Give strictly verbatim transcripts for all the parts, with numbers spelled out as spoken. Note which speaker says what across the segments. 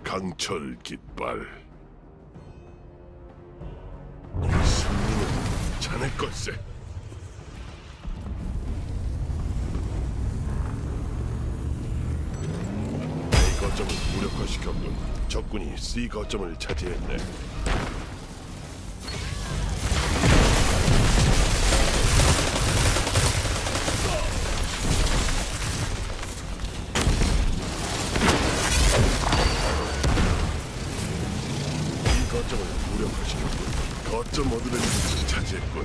Speaker 1: 강철 깃발. 이 승리는 자네 걸세. A 거점을 무력화시켰군. 적군이 C 거점을 차지했네. 거점을 무력화시켰군. 거점 어드밴티지를 차지했군.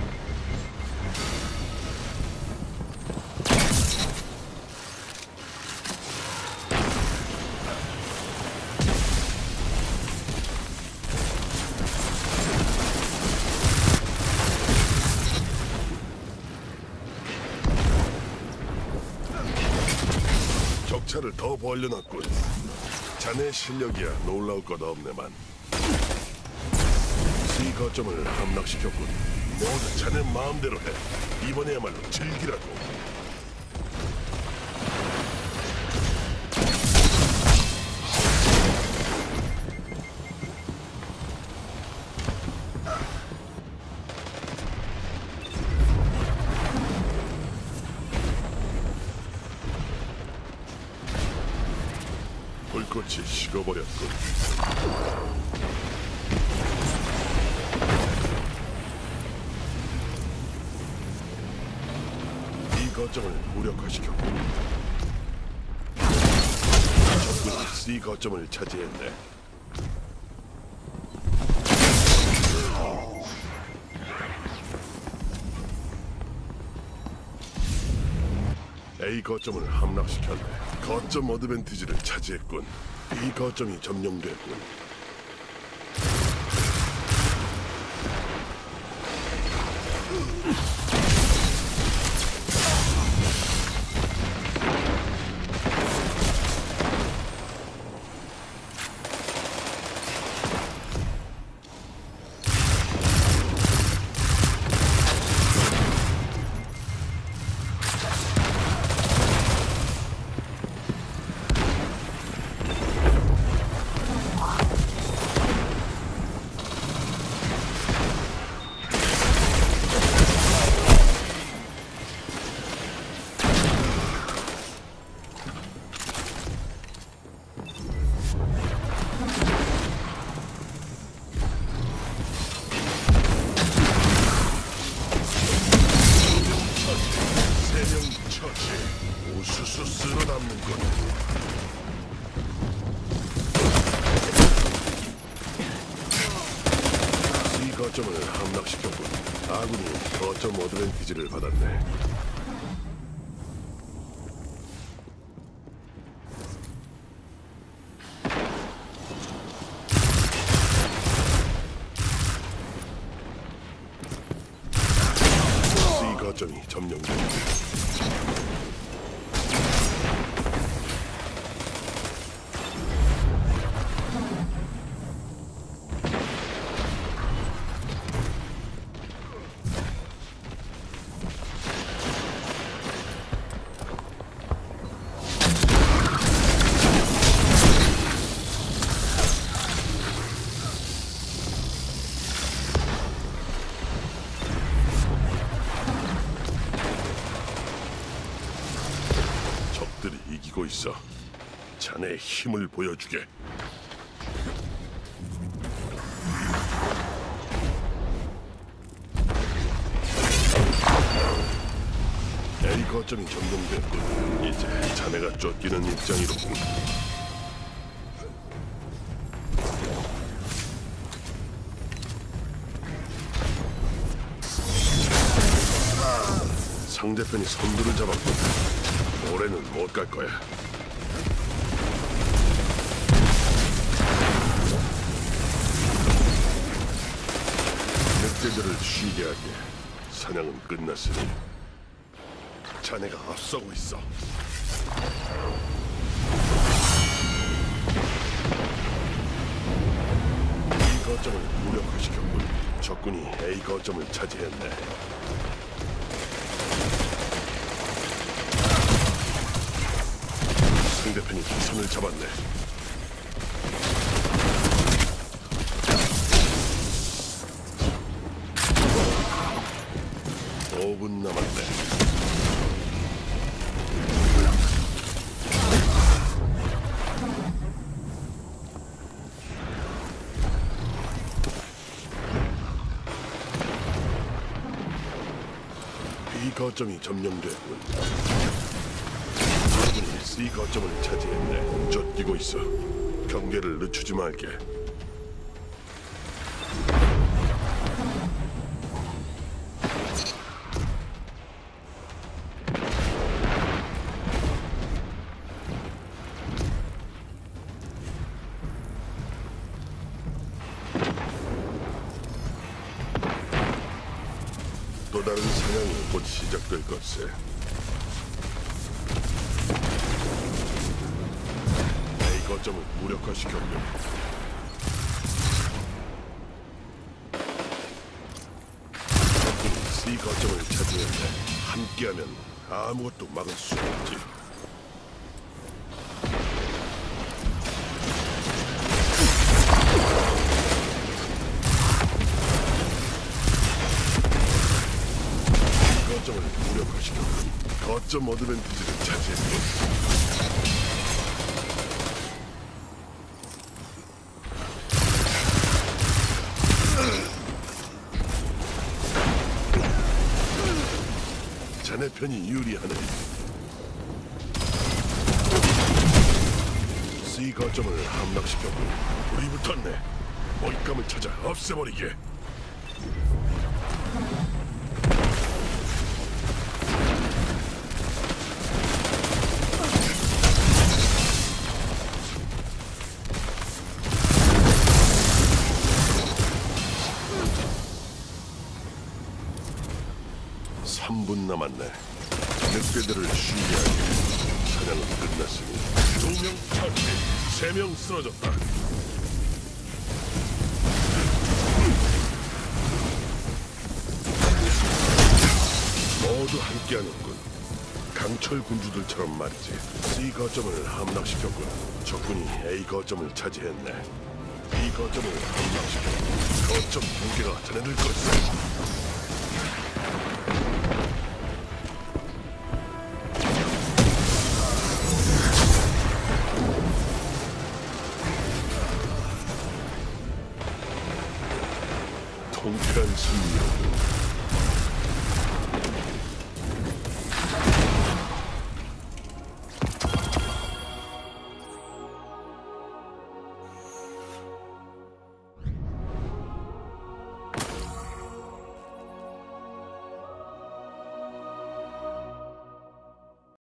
Speaker 1: 적차를 더 벌려놨군. 자네 실력이야 놀라울 것 없네만. C 거점을 함락시켰군. 모두 자네 마음대로 해. 이번에야말로 즐기라고. 불꽃이 식어버렸군. 거점을 무력화시켰군. 적군이 C 거점을 차지했네. A 거점을 함락시켰네. 거점 어드밴티지를 차지했군. B 거점이 점령됐군. 우수수 쓸어담는군. C 거점을 함락시켰군. 아군이 거점 어드밴티지를 받았네. C 거점이 점령됐네. 적들이 이기고 있어. 자네의 힘을 보여주게. A 거점이 점령됐군. 이제 자네가 쫓기는 입장이로군. 상대편이 선두를 잡았군. 올해는 못 갈 거야. 늑대들을 쉬게 하게. 사냥은 끝났으니 자네가 앞서고 있어. B 거점을 무력화시켰군. 적군이 A 거점을 차지했네. 상대편이 손을 잡았네. 오 분 남았네. B 거점이 점령됐군. 아군이 C 거점을 차지했네. 쫓기고 있어. 경계를 늦추지 말게. 또 다른 사냥이 곧 시작될 것세. A 거점을 무력화시켰군. 적군이 C 거점을 차지했네. 함께하면 아무것도 막을 수 없지. 거점을 무력화시켰군. 거점 어드밴티지를 차지했군. 자네 편이 유리하네. C 거점을 함락시켰군. 불이 붙었네. 먹잇감을 찾아 없애버리게. 삼 분 남았네. 늑대들을 쉬게 하게. 사냥은 끝났으니 두 명 처치, 세 명 쓰러졌다. 모두 함께하는군. 강철 군주들처럼 말이지. C 거점을 함락시켰군. 적군이 A 거점을 차지했네. B 거점을 함락시켰군. 거점 붕괴가 자네들 것이다.